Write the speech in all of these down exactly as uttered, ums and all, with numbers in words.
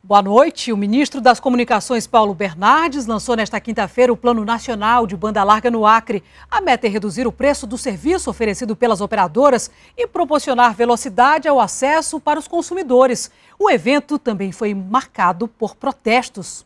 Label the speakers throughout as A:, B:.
A: Boa noite. O ministro das Comunicações, Paulo Bernardes, lançou nesta quinta-feira o Plano Nacional de Banda Larga no Acre. A meta é reduzir o preço do serviço oferecido pelas operadoras e proporcionar velocidade ao acesso para os consumidores. O evento também foi marcado por protestos.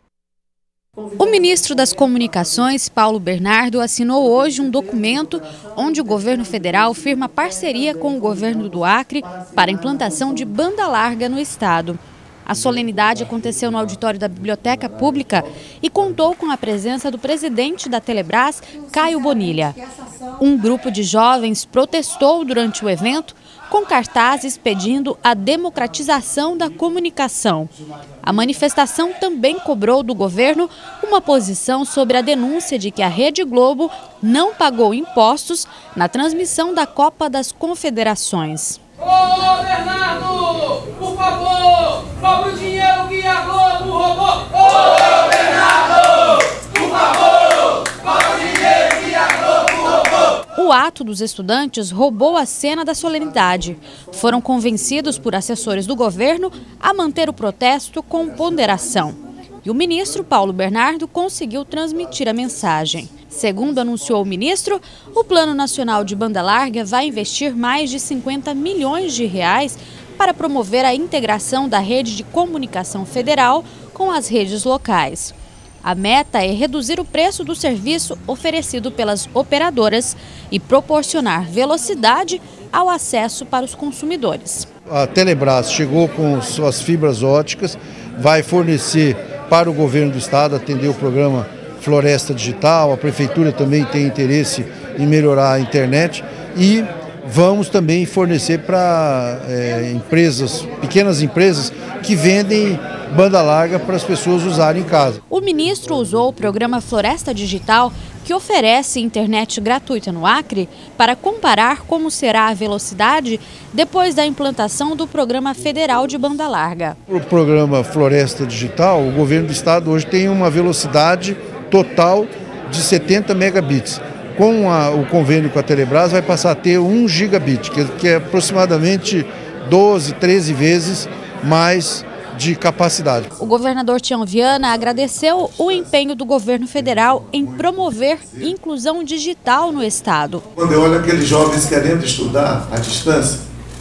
B: O ministro das Comunicações, Paulo Bernardo, assinou hoje um documento onde o governo federal firma parceria com o governo do Acre para a implantação de banda larga no estado. A solenidade aconteceu no auditório da Biblioteca Pública e contou com a presença do presidente da Telebrás, Caio Bonilha. Um grupo de jovens protestou durante o evento com cartazes pedindo a democratização da comunicação. A manifestação também cobrou do governo uma posição sobre a denúncia de que a Rede Globo não pagou impostos na transmissão da Copa das Confederações.
C: Ô, Bernardo, por favor, cobra o dinheiro que a Globo roubou. Ô, Bernardo, por favor, cobra o dinheiro que a Globo roubou.
B: O ato dos estudantes roubou a cena da solenidade. Foram convencidos por assessores do governo a manter o protesto com ponderação. E o ministro Paulo Bernardo conseguiu transmitir a mensagem. Segundo anunciou o ministro, o Plano Nacional de Banda Larga vai investir mais de cinquenta milhões de reais para promover a integração da rede de comunicação federal com as redes locais. A meta é reduzir o preço do serviço oferecido pelas operadoras e proporcionar velocidade ao acesso para os consumidores.
D: A Telebrás chegou com suas fibras óticas, vai fornecer para o governo do estado atender o programa Floresta Digital. A prefeitura também tem interesse em melhorar a internet e vamos também fornecer para é, empresas, pequenas empresas que vendem banda larga para as pessoas usarem em casa.
B: O ministro usou o programa Floresta Digital, que oferece internet gratuita no Acre, para comparar como será a velocidade depois da implantação do Programa Federal de Banda Larga.
D: O programa Floresta Digital, o governo do estado hoje tem uma velocidade total de setenta megabits. Com a, o convênio com a Telebrás vai passar a ter um gigabit, que, que é aproximadamente doze, treze vezes mais de capacidade.
B: O governador Tião Viana agradeceu o empenho do governo federal em promover inclusão digital no estado.
E: Quando eu olho aqueles jovens querendo estudar à distância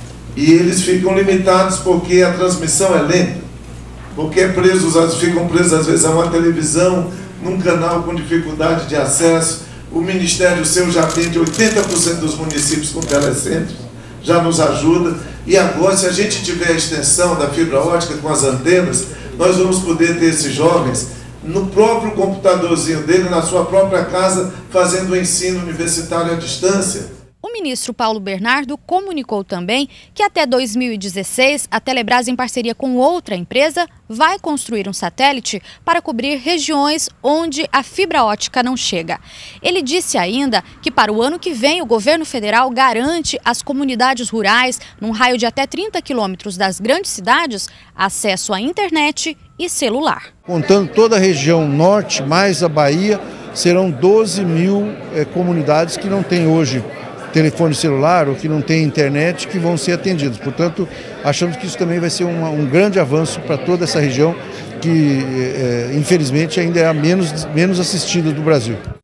E: e eles ficam limitados porque a transmissão é lenta, porque presos, ficam presos às vezes a uma televisão, num canal com dificuldade de acesso. O Ministério seu já atende oitenta por cento dos municípios com telecentros, já nos ajuda. E agora, se a gente tiver a extensão da fibra ótica com as antenas, nós vamos poder ter esses jovens no próprio computadorzinho dele, na sua própria casa, fazendo o ensino universitário à distância.
B: O ministro Paulo Bernardo comunicou também que até dois mil e dezesseis, a Telebrás, em parceria com outra empresa, vai construir um satélite para cobrir regiões onde a fibra ótica não chega. Ele disse ainda que para o ano que vem o governo federal garante às comunidades rurais, num raio de até trinta quilômetros das grandes cidades, acesso à internet e celular.
D: Contando toda a região norte, mais a Bahia, serão doze mil é, comunidades que não têm hoje telefone celular ou que não tem internet, que vão ser atendidos. Portanto, achamos que isso também vai ser uma, um grande avanço para toda essa região que, é, infelizmente, ainda é a menos, menos assistida do Brasil.